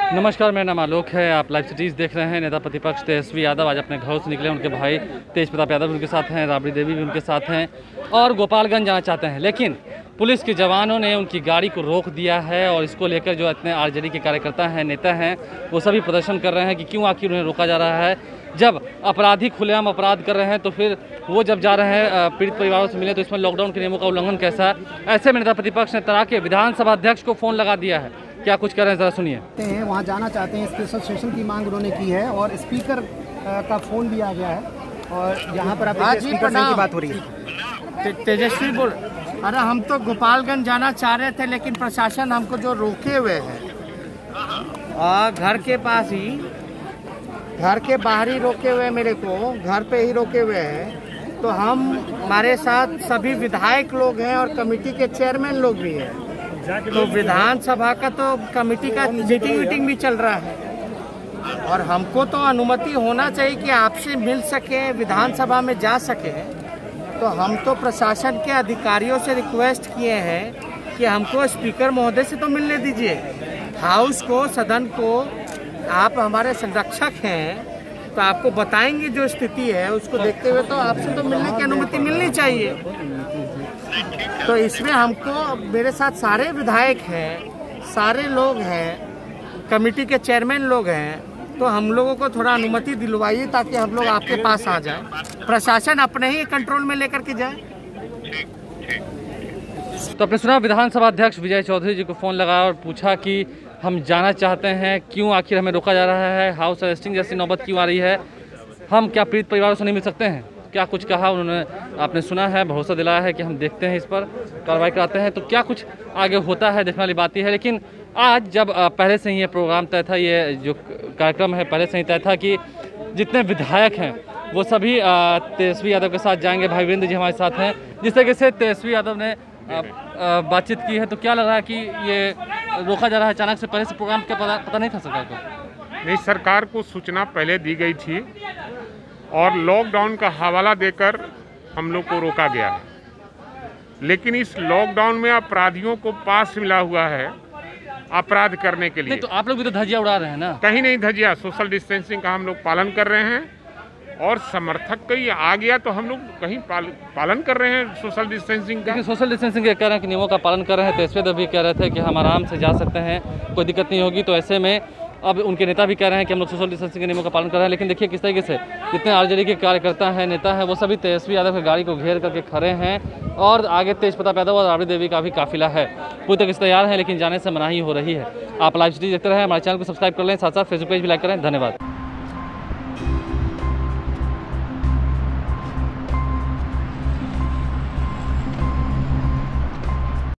नमस्कार, मेरा नाम आलोक है। आप लाइव सिटीज़ देख रहे हैं। नेता प्रतिपक्ष तेजस्वी यादव आज अपने घरों से निकले। उनके भाई तेज प्रताप यादव उनके साथ हैं, राबड़ी देवी भी उनके साथ हैं और गोपालगंज जाना चाहते हैं, लेकिन पुलिस के जवानों ने उनकी गाड़ी को रोक दिया है। और इसको लेकर जो इतने आरजेडी के कार्यकर्ता हैं, नेता हैं, वो सभी प्रदर्शन कर रहे हैं कि क्यों आखिर उन्हें रोका जा रहा है। जब अपराधी खुलेआम अपराध कर रहे हैं तो फिर वो जब जा रहे हैं पीड़ित परिवारों से मिले तो इसमें लॉकडाउन के नियमों का उल्लंघन कैसा है। ऐसे में नेता प्रतिपक्ष ने तरह के विधानसभा अध्यक्ष को फ़ोन लगा दिया है। क्या कुछ कर रहे हैं ज़रा सुनिए। वहाँ जाना चाहते हैं, स्पेशल सेशन की मांग उन्होंने की है और स्पीकर का फ़ोन भी आ गया है और यहाँ पर आप स्पीकर की बात हो रही है। तेजस्वी बोल, अरे हम तो गोपालगंज जाना चाह रहे थे, लेकिन प्रशासन हमको जो रोके हुए है और घर के पास ही, घर के बाहर ही रोके हुए, मेरे को घर पे ही रोके हुए हैं। तो हम, हमारे साथ सभी विधायक लोग हैं और कमेटी के चेयरमैन लोग भी हैं। तो विधानसभा का तो कमेटी का मीटिंग भी चल रहा है और हमको तो अनुमति होना चाहिए कि आपसे मिल सके, विधानसभा में जा सके। तो हम तो प्रशासन के अधिकारियों से रिक्वेस्ट किए हैं कि हमको स्पीकर महोदय से तो मिलने दीजिए, हाउस को, सदन को। आप हमारे संरक्षक हैं तो आपको बताएंगे जो स्थिति है, उसको देखते हुए तो आपसे तो मिलने की अनुमति मिलनी चाहिए। तो इसमें हमको, मेरे साथ सारे विधायक हैं, सारे लोग हैं, कमेटी के चेयरमैन लोग हैं, तो हम लोगों को थोड़ा अनुमति दिलवाइए ताकि हम लोग आपके पास आ जाए, प्रशासन अपने ही कंट्रोल में लेकर के जाए। तो आपने सुना, विधानसभा अध्यक्ष विजय चौधरी जी को फ़ोन लगाया और पूछा कि हम जाना चाहते हैं, क्यों आखिर हमें रोका जा रहा है, हाउस अरेस्टिंग जैसी नौबत क्यों आ रही है, हम क्या पीड़ित परिवारों से नहीं मिल सकते हैं। क्या कुछ कहा उन्होंने, आपने सुना है। भरोसा दिलाया है कि हम देखते हैं, इस पर कार्रवाई कराते हैं। तो क्या कुछ आगे होता है देखने वाली बात ही है। लेकिन आज जब पहले से ही ये प्रोग्राम तय था, ये जो कार्यक्रम है पहले से ही तय था कि जितने विधायक हैं वो सभी तेजस्वी यादव के साथ जाएंगे। भाई वीरेंद्र जी हमारे साथ हैं। जिस तरीके से तेजस्वी यादव ने बातचीत की है, तो क्या लग रहा है कि ये रोका जा रहा है अचानक से? पहले से प्रोग्राम क्या पता नहीं था सरकार को? नहीं, सरकार को सूचना पहले दी गई थी और लॉकडाउन का हवाला देकर हम लोग को रोका गया है। लेकिन इस लॉकडाउन में अपराधियों को पास मिला हुआ है अपराध करने के लिए। नहीं, तो आप लोग भी तो धज्जियां उड़ा रहे हैं ना? कहीं नहीं धज्जियां, सोशल डिस्टेंसिंग का हम लोग पालन कर रहे हैं और समर्थक कहीं आ गया तो हम लोग कहीं पालन कर रहे हैं सोशल डिस्टेंसिंग का। सोशल डिस्टेंसिंग के कह रहे हैं कि नियमों का पालन कर रहे हैं। तेजस्वी यादव भी कह रहे थे कि हम आराम से जा सकते हैं, कोई दिक्कत नहीं होगी। तो ऐसे में अब उनके नेता भी कह रहे हैं कि हम लोग सोशल डिस्टेंसिंग के नियमों का पालन कर रहे हैं। लेकिन देखिए किस तरीके से जितने आरजेडी के कार्यकर्ता हैं, नेता हैं, वो सभी तेजस्वी यादव की गाड़ी को घेर करके खड़े हैं और आगे तेज प्रताप यादव और राबड़ी देवी का भी काफिला है। पूरी तरीके से तैयार है, लेकिन जाने से मनाही हो रही है। आप लाइव सिटी देखते रहें, हमारे चैनल को सब्सक्राइब कर लें, साथ साथ फेसबुक पेज भी लाइक करें। धन्यवाद।